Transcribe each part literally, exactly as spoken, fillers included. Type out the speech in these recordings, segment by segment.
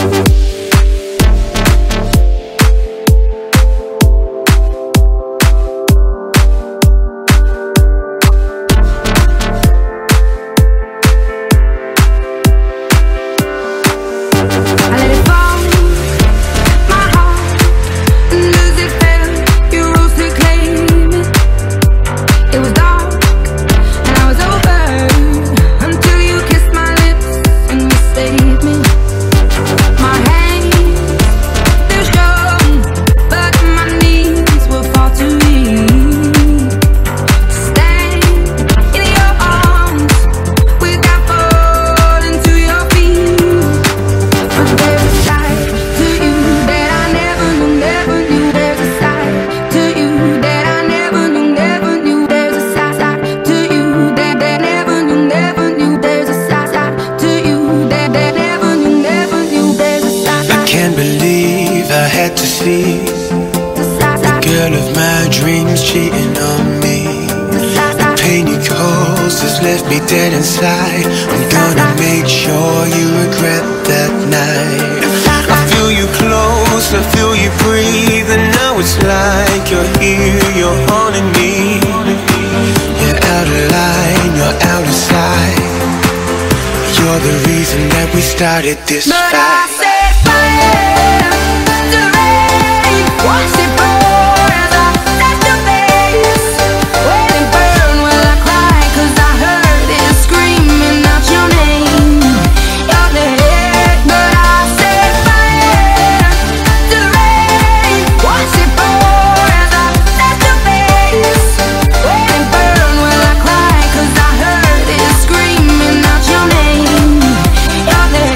The girl of my dreams cheating on me. The pain you caused has left me dead inside. I'm gonna make sure you regret that night. I feel you close, I feel you breathe, and now it's like you're here, you're haunting me. You're out of line, you're out of sight. You're the reason that we started this but fight. I said fire, the rain, watch it pour as I set the face. When it burn, will I cry? Cause I heard it screaming out your name, your name. But I said fire, the rain, watch it pour as I set the face. When it burn, will I cry? Cause I heard it screaming out your name, your name.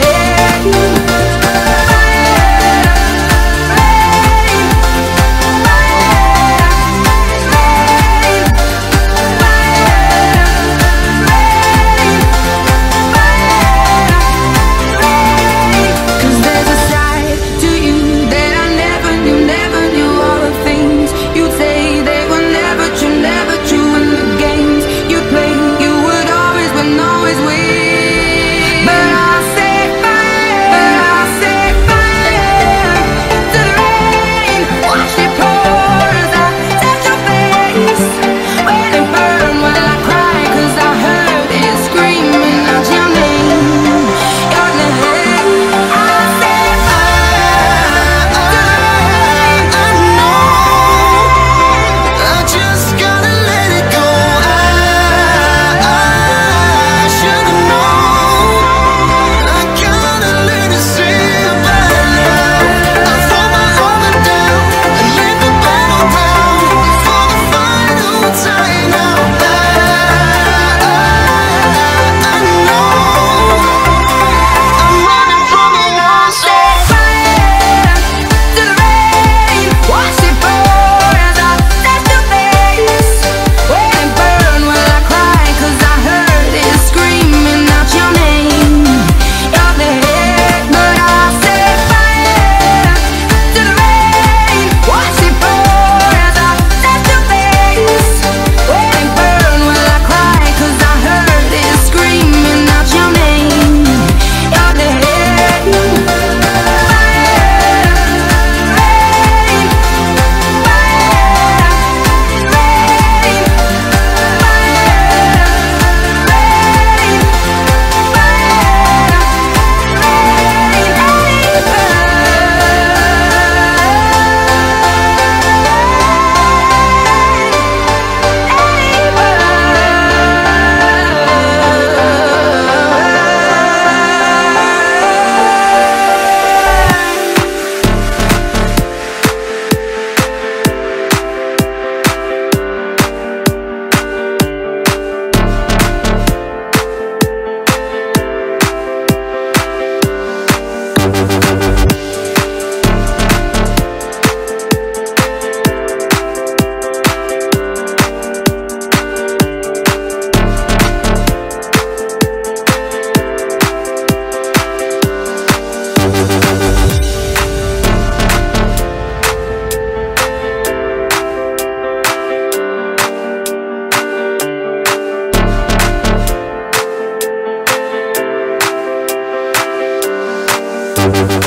We'll be right back.